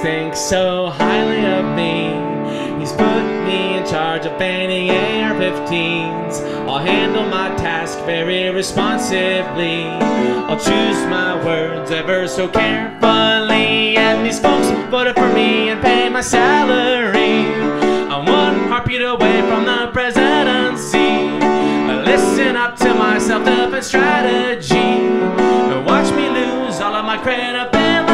thinks so highly of me. He's put me in charge of banning AR-15s. I'll handle my task very responsibly. I'll choose my words ever so carefully. And these folks voted for me and pay my salary. I'm one heartbeat away from the presidency. Listen up to my self-defense strategy. Watch me lose all of my credibility.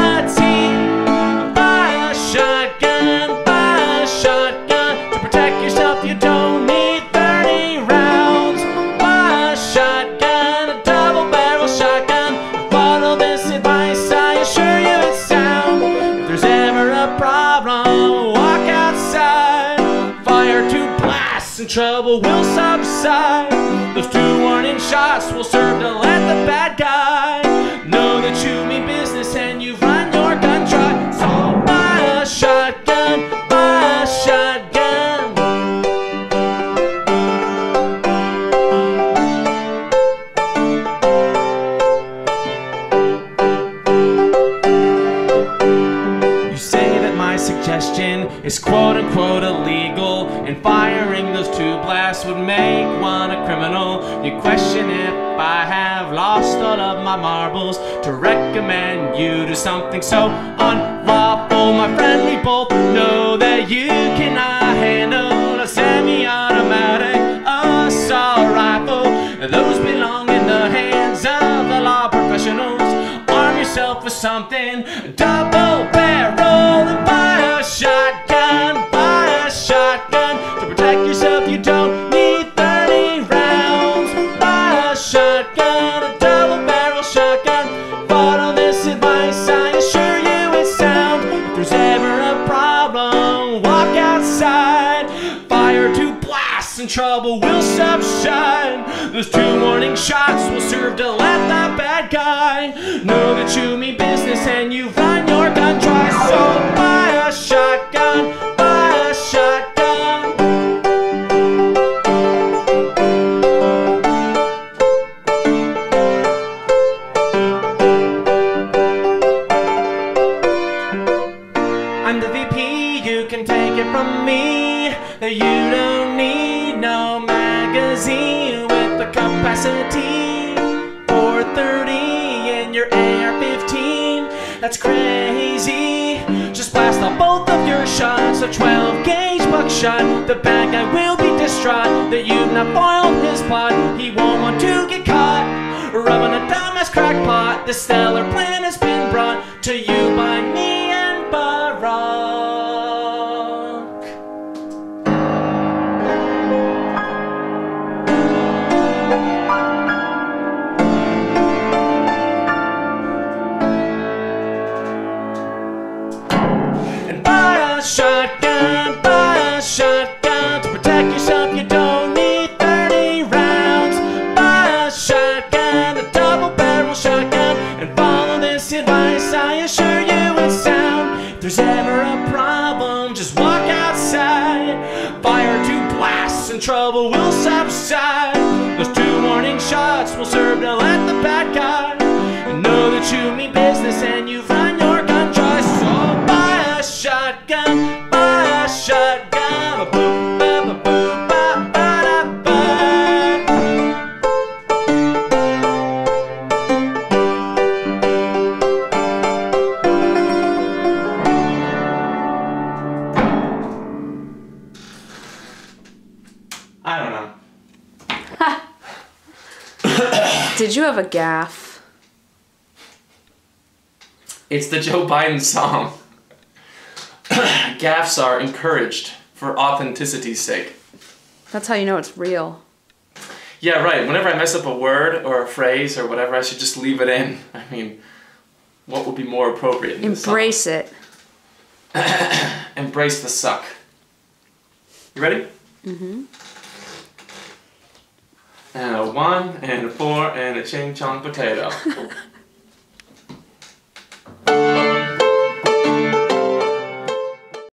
Buy a shotgun, buy a shotgun. To protect yourself you don't need 30 rounds. Buy a shotgun, a double-barrel shotgun. Follow this advice, I assure you it's sound. If there's ever a problem, walk outside. Fire to blast and trouble will subside. Those 2 warning shots will serve to let the bad guy know that you mean business and you've run your gun dry. So buy a shotgun, buy a shotgun. You say that my suggestion is quote-unquote illegal, and firing those 2 blasts would make one a criminal. You question if I have lost all of my marbles to recommend you do something so unlawful. My friend, we both know that you cannot handle a semi-automatic assault rifle. Those belong in the hands of the law professionals. Arm yourself with something double-barrel and buy a shotgun, buy a shotgun. To protect yourself you don't need 30 rounds. Buy a shotgun, a double-barrel shotgun. Follow this advice, I assure you it's sound. If there's ever a problem, walk outside. Fire to blast and trouble will subside. Those 2 warning shots will serve to let that bad guy know that you mean business and you run your gun dry. So buy a shotgun, buy a shotgun. I'm the VP, you can take it from me. You don't need no magazine with the capacity for 30 in your AR-15. That's crazy. Just blast off both of your shots, a 12-gauge buckshot. The bad guy will be distraught that you've not foiled his plot. He won't want to get caught rubbing a dumbass crackpot. The stellar plan has been brought to you by me and Barack. Shotgun, buy a shotgun. To protect yourself you don't need 30 rounds. Buy a shotgun, a double-barrel shotgun. And follow this advice, I assure you it's sound. If there's ever a problem, just walk outside. Fire to blast and trouble will subside. Those 2 warning shots will serve to let the bad guy know that you mean business and you've run your gun dry. So buy a shotgun, buy a shotgun. Ba-boom, ba-ba-boom, ba-ba-da-ba. I don't know. Did you have a gaffe? It's the Joe Biden song. Gaffes are encouraged for authenticity's sake. That's how you know it's real. Yeah, right. Whenever I mess up a word or a phrase or whatever, I should just leave it in. I mean, what would be more appropriate? Embrace it. Embrace the suck. You ready? Mm-hmm. And a 1, and a 4, and a ching chong potato.